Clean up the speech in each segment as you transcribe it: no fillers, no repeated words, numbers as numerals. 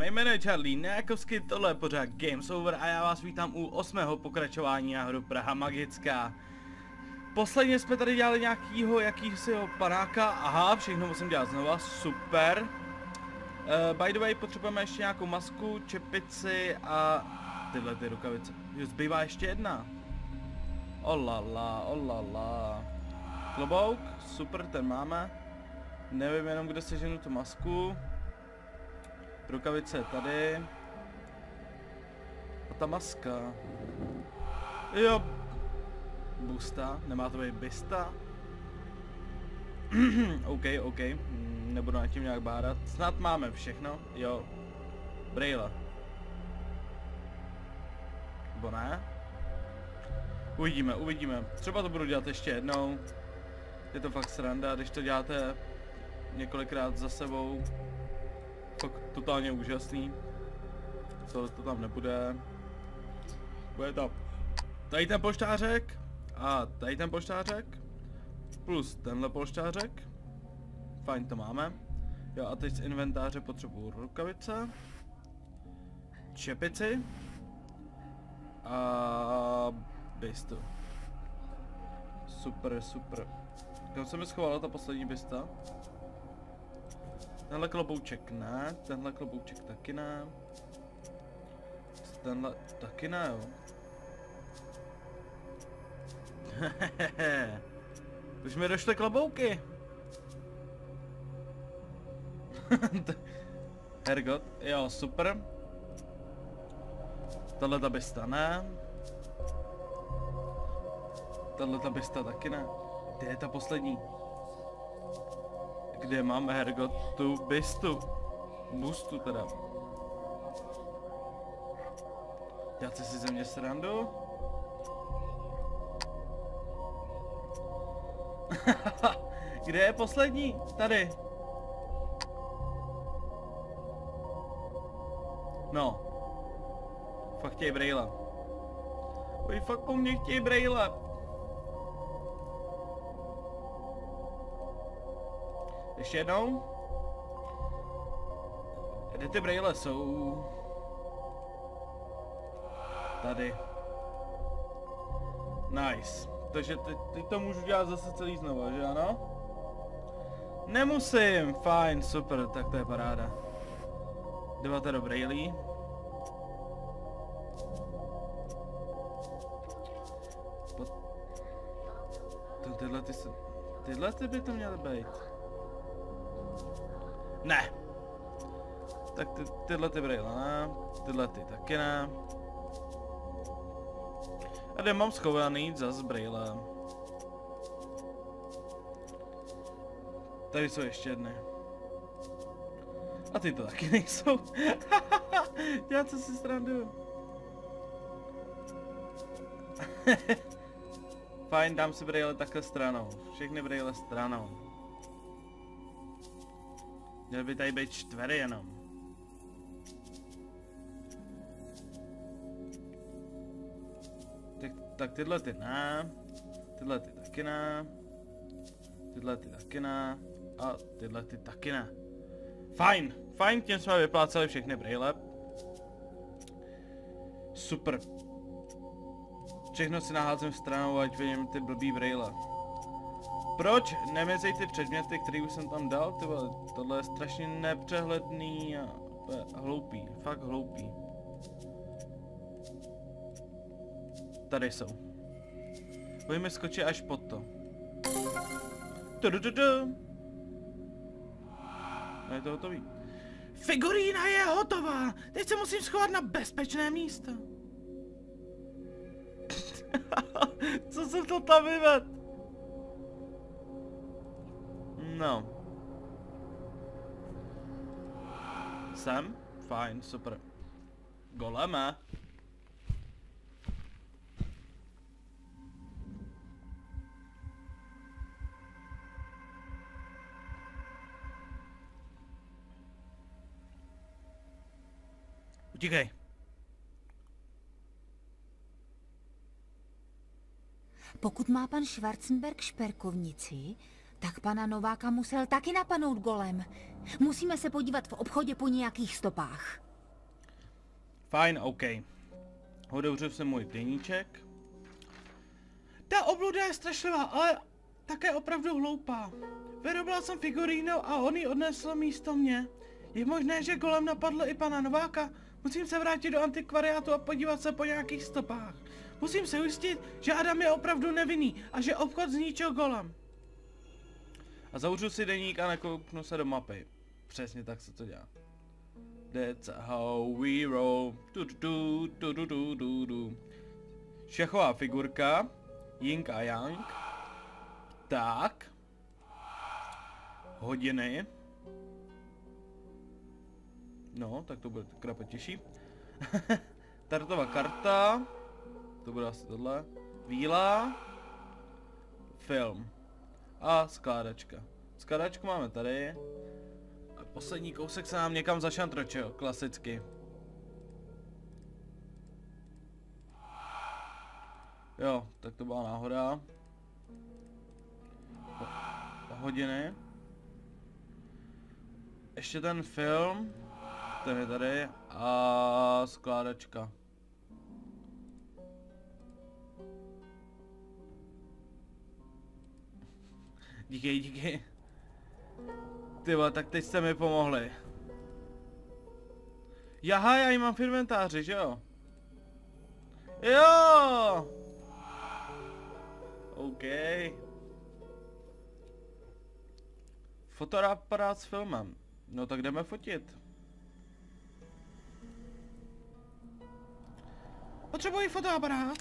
Mé jméno je Charlie Nejakovsky, tohle je pořád Games Over a já vás vítám u 8. pokračování na hru Praha magická. Posledně jsme tady dělali jakýsiho panáka, aha, všechno musím dělat znova, super. By the way, potřebujeme ještě nějakou masku, čepici a tyhle ty rukavice. Zbývá ještě jedna. Olala. Klobouk, super, ten máme. Nevím jenom, kde seženu tu masku. Rukavice je tady. A ta maska. Jo. Busta, nemá to být bista. OK. Nebudu nad tím nějak bádat. Snad máme všechno, jo. Brejle. Nebo ne? Uvidíme. Třeba to budu dělat ještě jednou. Je to fakt sranda, když to děláte několikrát za sebou. Fakt totálně úžasný. Tohle to tam nebude. Bude to tady ten polštářek a tady ten polštářek plus tenhle polštářek. Fajn, to máme. Jo, a teď z inventáře potřebuju rukavice, čepici a bistu. Super. Kam se mi schovala ta poslední bista? Tenhle klobouček ne, tenhle klobouček taky ne. Tenhle taky ne, jo. Už mi došly klobouky. Hergot, jo, super. Tahle ta bista ne. Tahle ta bista taky ne. Kde je ta poslední? Kde máme Hergot tu bistu? Bustu teda. Děláte si ze mě srandu? Kde je poslední? Tady. No. Fakt chtějí brejle. Oj, fakt po mně chtějí brejle. Ještě jednou. Kde ty brejle jsou? Tady. Nice. Takže teď to můžu dělat zase celý znova, že ano? Nemusím, fajn, super, tak to je paráda. Jdete do brejlí. Tyhle ty by to měly být. Ne. Tak tyhle ty brejle ne, tyhle ty taky ne. A kde mám schovaný zas brejle. Tady jsou ještě jedny. A ty to taky nejsou. Já co si sranduju. Fajn, dám si brejle takhle stranou. Všechny brejle stranou. Měl by tady být 4 jenom. Tak tyhle ty ne, tyhle ty taky ne, tyhle ty taky ne a tyhle ty taky ne. Fajn, tím jsme vypláceli všechny brejle. Super. Všechno si naházím stranou, ať vidím ty blbý brejle. Proč nemizej ty předměty, které už jsem tam dal, ty vole, tohle je strašně nepřehledný a hloupý, fakt hloupý. Tady jsou. Budeme skočit až pod to. A je to hotový. Figurína je hotová! Teď se musím schovat na bezpečné místo. Co jsem to tam vyvedl? No. Jsem? Fajn, super. Goleme. Utíkej. Pokud má pan Schwarzenberg šperkovnici, tak pana Nováka musel taky napadnout golem. Musíme se podívat v obchodě po nějakých stopách. Fajn, OK. Otevřu si můj deníček. Ta obluda je strašlivá, ale také opravdu hloupá. Vyrobila jsem figurínu a on ji odnesl místo mě. Je možné, že golem napadl i pana Nováka? Musím se vrátit do antikvariátu a podívat se po nějakých stopách. Musím se ujistit, že Adam je opravdu nevinný a že obchod zničil golem. A zavřu si deník a nakouknu se do mapy. Přesně tak se to dělá. That's how we roll. Šachová figurka. Ying a Yang. Tak. Hodiny. No, tak to bude krapatější. Tartová karta. To bude asi tohle. Víla. Film. A skládačka. Skládačku máme tady. A poslední kousek se nám někam zašantročil, klasicky. Jo, tak to byla náhoda. Hodiny. Ještě ten film. Ten je tady. A skládačka. Díky, díky. Tyva, tak teď jste mi pomohli. Jaha, já ji mám v inventáři, že jo? Jo! OK. Fotoaparát s filmem. No tak jdeme fotit. Potřebuji fotoaparát.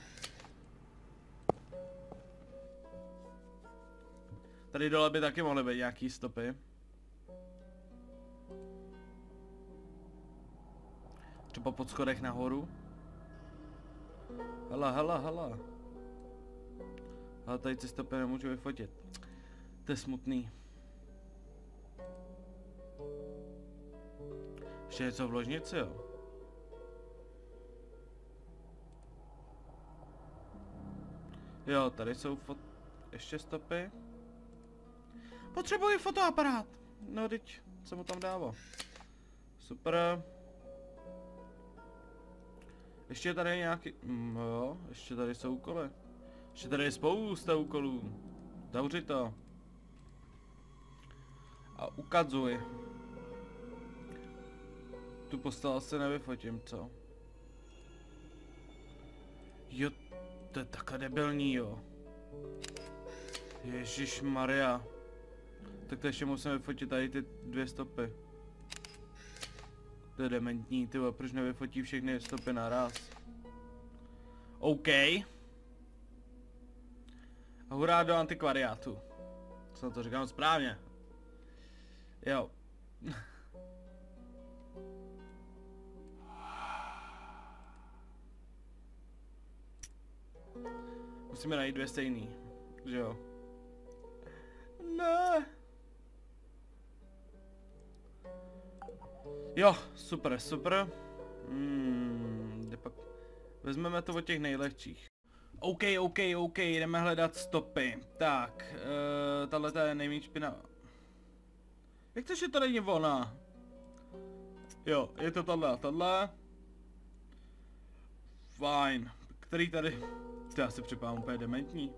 Tady dole by taky mohly být nějaký stopy. Třeba pod schodech nahoru. Hala, hala, hala. Ale tady ty stopy nemůžu vyfotit. To je smutný. Ještě něco v ložnici, jo? Jo, tady jsou ještě stopy. Potřebuji fotoaparát. No, teď jsem mu tam dával. Super. Ještě tady je nějaký... jo, ještě tady jsou úkoly. Ještě tady je spousta úkolů. Zavři to. A ukazuj. Tu postavu se nevyfotím, co? Jo, to je takhle debilní, jo. Ježišmarja. Tak to ještě musím vyfotit tady ty 2 stopy. To je dementní, tyhle, proč nevyfotí všechny stopy naraz? OK. A hurá do antikvariátu. Co to říkám správně? Jo. Musíme najít 2 stejný, že jo? Ne. Jo, super, super. Kde pak? Vezmeme to od těch nejlehčích. OK, jdeme hledat stopy. Tak, tahle je nejméně špinavá. Jak to, že to není ona? Jo, je to tahle. Fajn. Který tady? To já si připadám úplně dementní.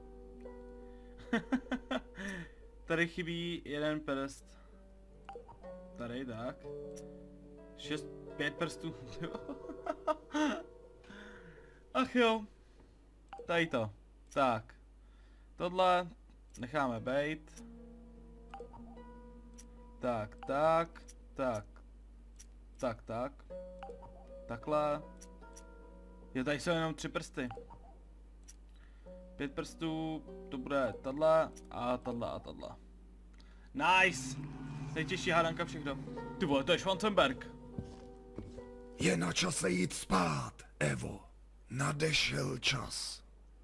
Tady chybí 1 prst. Tady, tak. 5 prstů. Ach jo. Tady to. Tak. Tohle necháme bejt. Tak. Takhle. Jo, tady jsou jenom 3 prsty. 5 prstů, to bude tahle a tahle. Nice! Nejtěžší hádanka všechno. Ty vole, to je Schwarzenberg. Je na čase jít spát, Evo. Nadešel čas.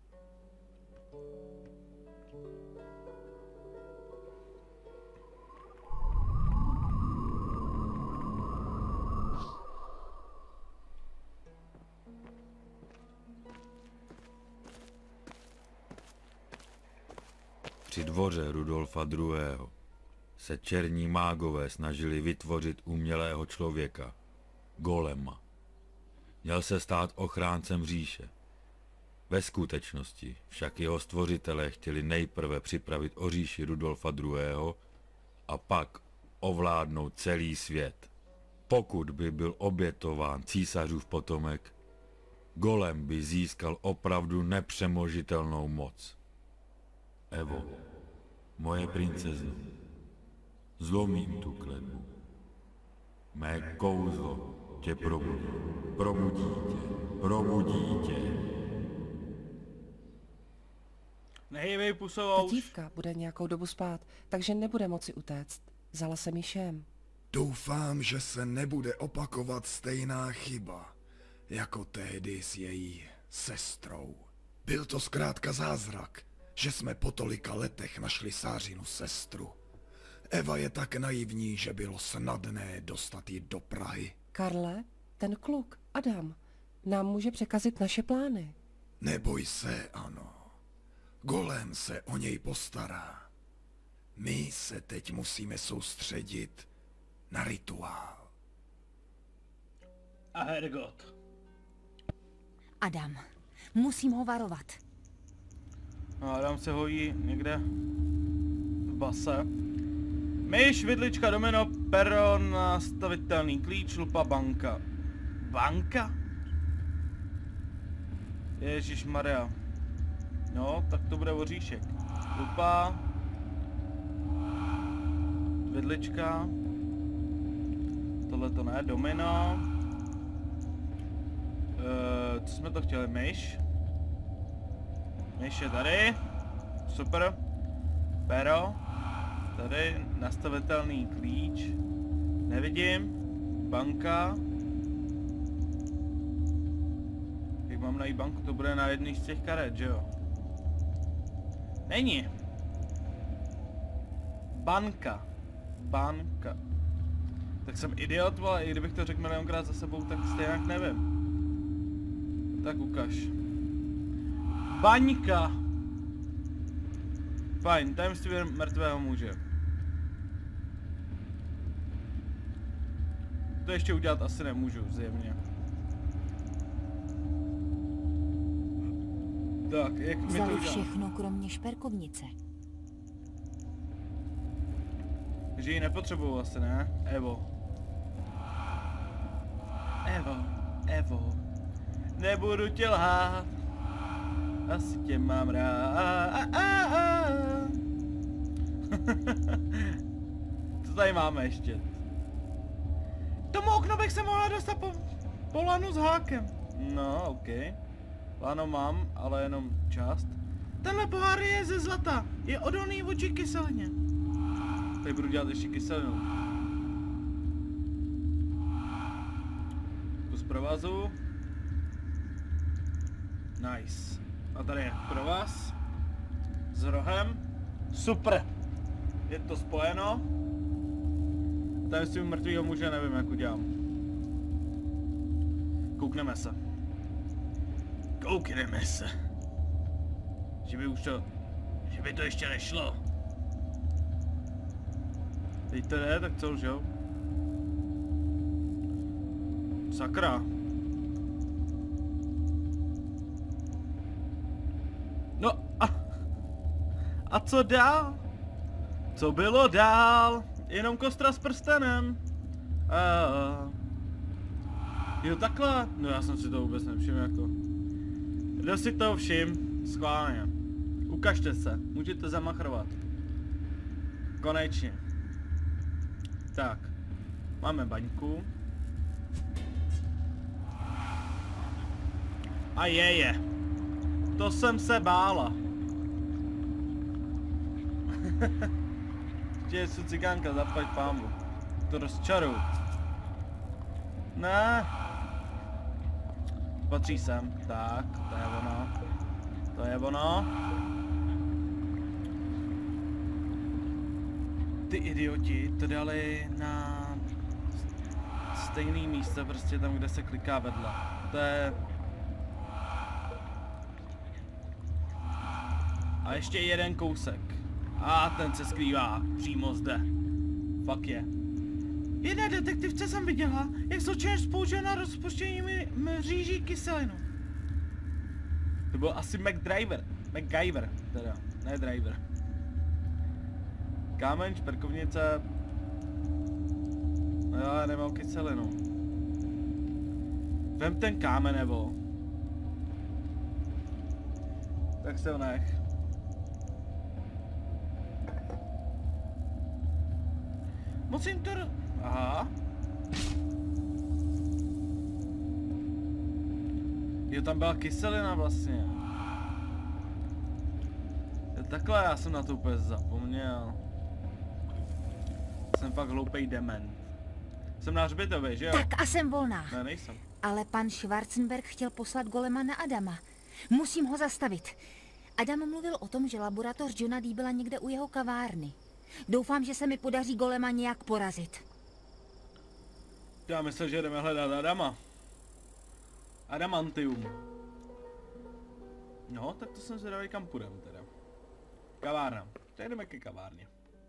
Při dvoře Rudolfa II. Se černí mágové snažili vytvořit umělého člověka, golema. Měl se stát ochráncem říše. Ve skutečnosti však jeho stvořitelé chtěli nejprve připravit o říši Rudolfa II. A pak ovládnout celý svět. Pokud by byl obětován císařův potomek, Golem by získal opravdu nepřemožitelnou moc. Evo, moje princezno, zlomím tu kletbu. Mé kouzlo tě probudí. Probudí tě. Nehejvej pusou Ta už. dívka bude nějakou dobu spát, takže nebude moci utéct. Vzala jsem ji šém. Doufám, že se nebude opakovat stejná chyba, jako tehdy s její sestrou. Byl to zkrátka zázrak, že jsme po tolika letech našli Sářinu sestru. Eva je tak naivní, že bylo snadné dostat ji do Prahy. Karle, ten kluk, Adam, nám může překazit naše plány. Neboj se, ano. Golem se o něj postará. My se teď musíme soustředit na rituál. A Hergot. Adam, musím ho varovat. No, Adam se hojí někde v base. Myš, vidlička, domino, pero, nastavitelný klíč, lupa, banka. Banka? Ježišmarja. No, tak to bude oříšek. Lupa. Vidlička. Tohle to ne, domino. Co jsme to chtěli, myš? Myš je tady. Super. Pero. Tady nastavitelný klíč. Nevidím. Banka. Jak mám najít banku? To bude na jedný z těch karet, že jo? Není. Banka. Banka. Tak jsem idiot, ale i kdybych to řekl milionkrát za sebou, tak stejně nevím. Tak ukaž. Baňka. Fajn, tajemství mrtvého muže. To ještě udělat asi nemůžu, zjevně. Tak, jak mi to Vzali udělat? všechno, kromě šperkovnice. Že ji nepotřebuju asi, ne? Evo. Evo. Nebudu tě lhát. Asi tě mám rád. Co tady máme ještě? Tomu okno bych se mohla dostat po lanu s hákem. No, ok. Lano mám, ale jenom část. Tenhle pohár je ze zlata. Je odolný vůči kyselině. Tady budu dělat ještě kyselinu. Kus provazu. Nice. A tady je provaz. S rohem. Super. Je to spojeno. Tady s tím mrtvýho muže nevím, jak udělám. Koukneme se. Koukneme se. Že by to ještě nešlo. Teď to jde, tak co už jo? Sakra. No a co dál? Co bylo dál? Jenom kostra s prstenem. Jo takhle? No já jsem si to vůbec nevšiml jako. Kdo si to všim? Schválně. Ukažte se, můžete zamachrovat. Konečně. Tak, máme baňku. A je. To jsem se bála. Ještě je cigánka, zaplať pámbu. To rozčaruju. Ne. Patří sem. Tak, to je ono. To je ono. Ty idioti to dali na stejný místo, prostě tam, kde se kliká vedle. To je... A ještě jeden kousek. A ten se skrývá přímo zde. Fuck je. jedné detektivce jsem viděla, jak zločinec použil na rozpuštění mříží kyselinu. To byl asi MacGyver, teda, ne driver. Kámen, šperkovnice. No jo, já nemám kyselinu. Vem ten kámen, nebo. Tak se ho nech. Musím to... Aha. Jo, tam byla kyselina vlastně. Jo, takhle, já jsem na to úplně zapomněl. Jsem fakt hloupej dement. Jsem na hřbitově, že jo? Tak a jsem volná. Ne, nejsem. Ale pan Schwarzenberg chtěl poslat golema na Adama. Musím ho zastavit. Adam mluvil o tom, že laboratoř Johna Dee byla někde u jeho kavárny. Doufám, že se mi podaří golema nějak porazit. Já myslím, že jdeme hledat Adama. Adamantium. No, tak to jsem zvědavý, kam půjdem teda. Kavárna. Tak jdeme ke kavárně.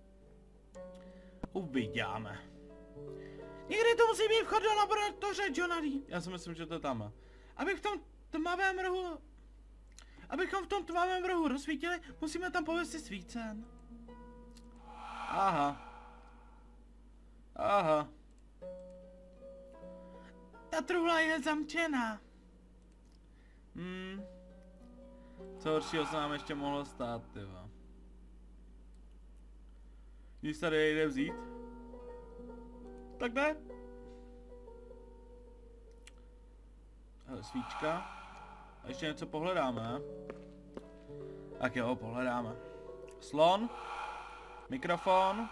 Uvidíme. Někdy to musí být vchod do laboratoře Johna Dee. Já si myslím, že to je tam. Abychom v tom tmavém rohu rozsvítili, musíme tam povést si svícen. Aha. Aha. Ta truhla je zamčená. Co horšího se nám ještě mohlo stát, tyva. Když tady jde vzít? Tak jde. Hele, svíčka. A ještě něco pohledáme. Tak jo, pohledáme. Slon. Mikrofon.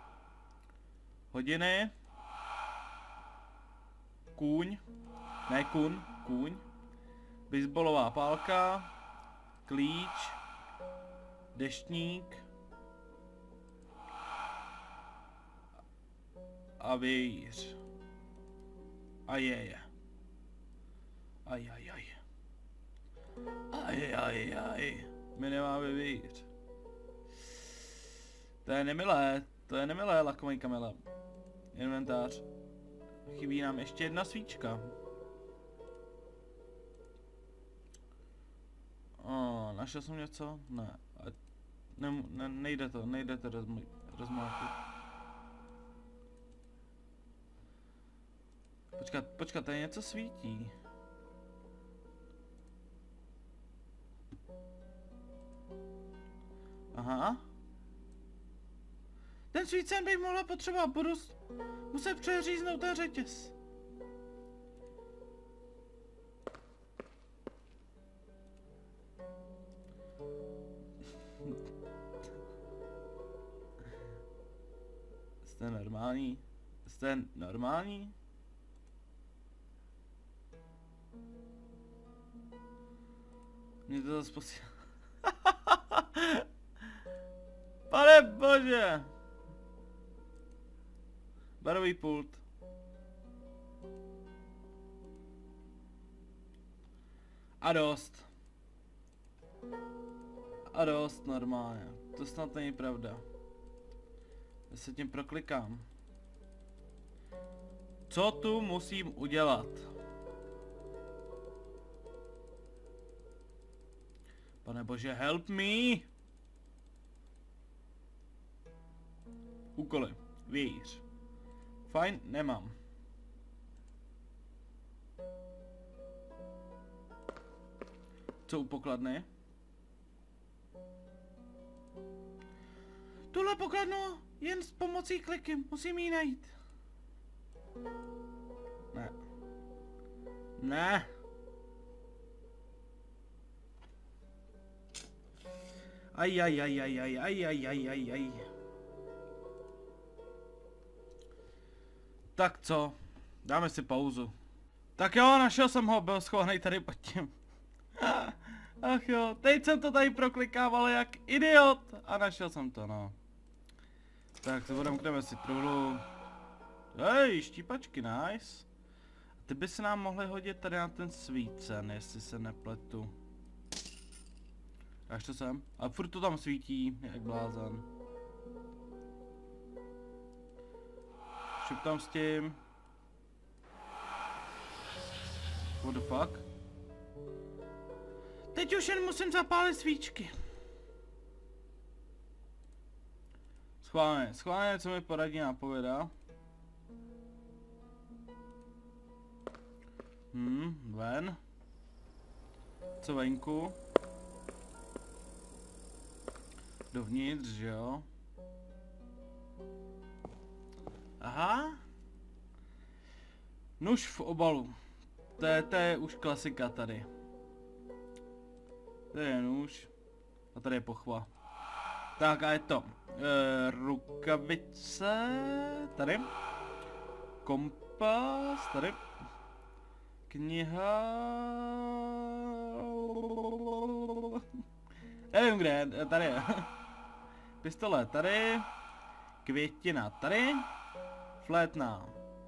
Hodiny. Kůň. Ne kun, kůň. Baseballová pálka. Klíč. Deštník. A vějíř. A je. Aj. My nemáme vějíř. To je nemilé, lakomý kamele. Inventář. Chybí nám ještě jedna svíčka. Našel jsem něco? Ne. Nejde to rozmátit. Počkat, tady něco svítí. Aha. Ten svícen bych mohla potřebovat, budu muset přeříznout ten řetěz. Jste normální? Jste normální? Mě to zase posílá. Pane bože! Barový pult. A dost. A dost normálně. To snad není pravda. Já se tím proklikám. Co tu musím udělat? Pane bože, help me! Úkoly. Vějíř. Fajn, nemám. Co u pokladny? Tuhle pokladnu jen s pomocí kliky, musím ji najít. Ne. Ne. Aj. Tak co? Dáme si pauzu. Tak jo, našel jsem ho, byl schovaný tady pod tím. Ach jo, teď jsem to tady proklikával jak idiot a našel jsem to, no. Tak se odemkneme si truhlu. Hej, štípačky, nice. Ty by se nám mohly hodit tady na ten svícen, jestli se nepletu. Až to sem. A furt to tam svítí, jak blázen. Šup tam s tím. What the fuck? Teď už jen musím zapálit svíčky. Schválně, co mi poradí nápověda. Ven. Co venku? Dovnitř, že jo? Aha. Nůž v obalu. To je už klasika tady. Tady je nůž. A tady je pochva. Tak a je to. Rukavice. Tady. Kompas. Tady. Kniha. Nevím kde, tady je. Pistole tady. Květina tady. Flétna.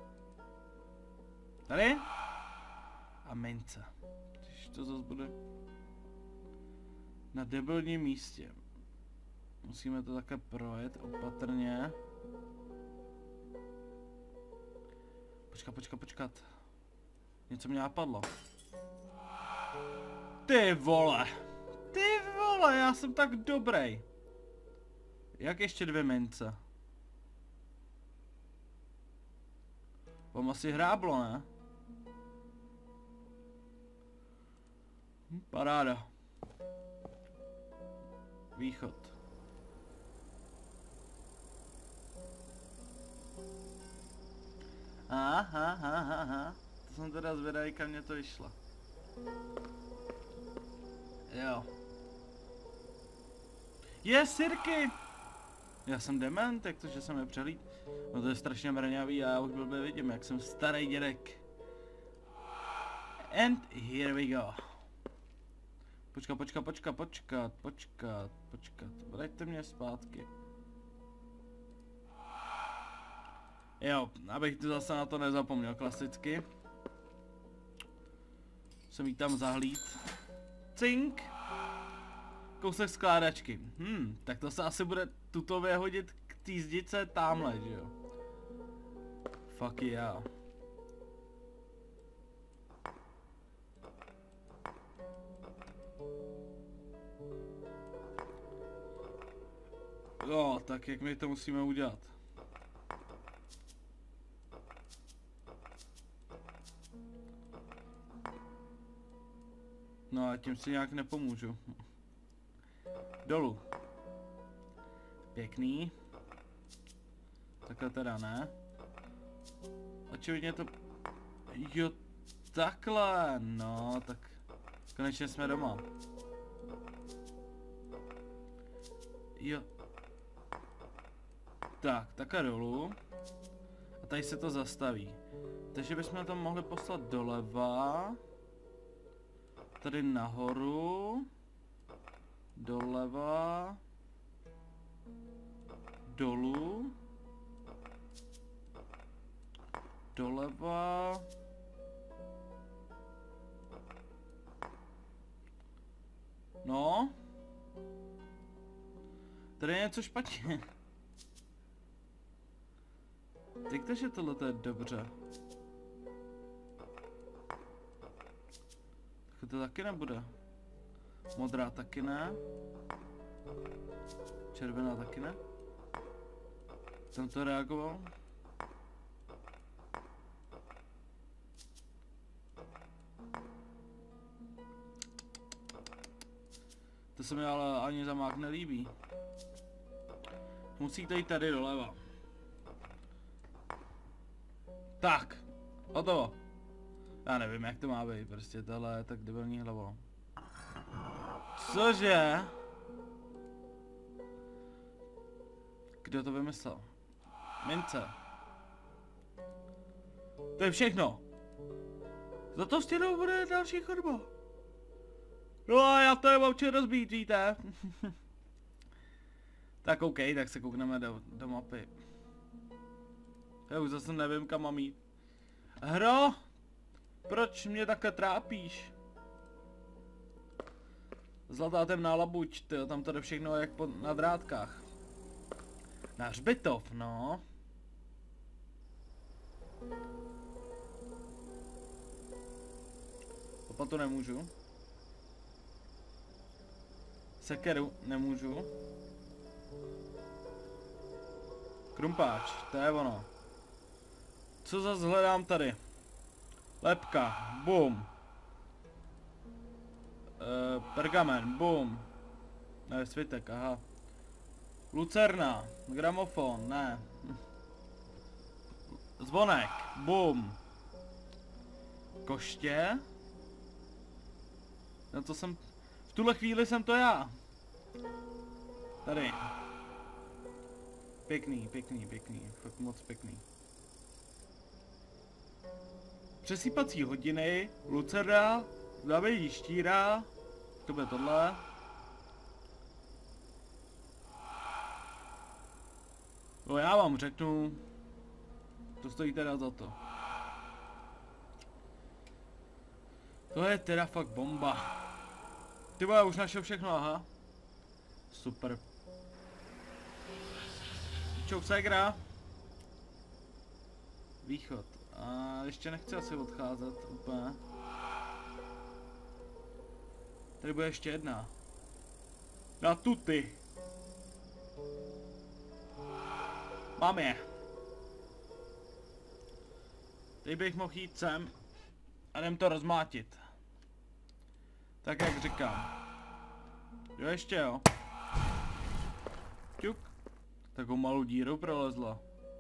Tady. A mince. Když to zase bude na debilním místě. Musíme to také projet opatrně. Počkat. Něco mě napadlo. Ty vole, já jsem tak dobrý. Jak ještě 2 mince? Vám asi hráblo, ne? Paráda. Východ. Aha. To jsem teda zvědavý, kam mě to vyšlo. Jo. Je, sirky! Já jsem dement, jak to, že jsem je přehlíd. No to je strašně mrňavý a já už blbě vidím, jak jsem starý dědek. And here we go. Počkat. Vraťte mě zpátky. Jo, abych tu zase na to nezapomněl, klasicky. Jsem jí tam zahlíd. Cink! Kousek skládačky. Tak to se asi bude tutově hodit k té zdice tamhle, že jo? Fuck yeah. Jo, tak jak my to musíme udělat? No a tím si nějak nepomůžu. Dolů. Pěkný. Takhle teda ne. Očividně to... Jo, takhle. No, tak konečně jsme doma. Jo. Tak, takhle dolů. A tady se to zastaví. Takže bychom to mohli poslat doleva. Tady nahoru. Doleva. Dolů. Doleva. No. Tady je něco špatně. Řekte, že tohle je dobře. Tak to taky nebude. Modrá taky ne. Červená taky ne. Jsem to reagoval. To se mi ale ani za mák nelíbí. Musíte jít tady doleva. Tak, hotovo. Já nevím, jak to má být, prostě tohle je tak debilní hlavo. Cože? Kdo to vymyslel? Mince. To je všechno. Za to stěnou bude další chodba. No a já to nemám či rozbít, víte? Tak OK, tak se koukneme do mapy. Já už zase nevím, kam mám jít. Hro! Proč mě takhle trápíš? Zlatá temná labuť, tyjo, tam to jde všechno jak na drátkách. Na hřbitov, no. Lopatu nemůžu. Sekeru nemůžu. Krumpáč, to je ono. Co zase hledám tady? Lepka, bum. Pergamen, bum. Ne, svitek, aha. Lucerna, gramofon, ne. Zvonek, bum. Koště. No to jsem... V tuhle chvíli jsem to já. Tady. Pěkný, pěkný, pěkný. Fakt moc pěkný. Přesýpací hodiny, lucerna, zabíjí štíra. To bude tohle. No já vám řeknu, to stojí teda za to. To je teda fakt bomba. Ty vole, už našel všechno, aha. Super. Čau, ségra. Východ. A ještě nechci asi odcházet úplně. Tady bude ještě jedna. Na tuty. Mám je. Teď bych mohl jít sem a jdem to rozmátit. Tak jak říkám. Jo, ještě jo. Ťuk. Takovou malou díru prolezla.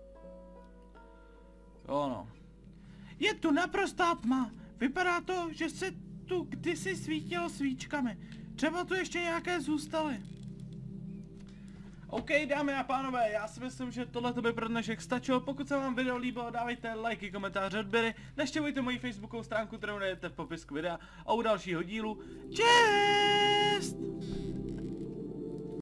Jo no. Je tu naprostá tma. Vypadá to, že se tu kdysi svítilo svíčkami. Třeba tu ještě nějaké zůstaly. OK, dámy a pánové, já si myslím, že tohle by pro dnešek stačilo. Pokud se vám video líbilo, dávejte lajky, komentáře, odběry, navštěvujte moji facebookovou stránku, kterou najdete v popisku videa a u dalšího dílu. Čest!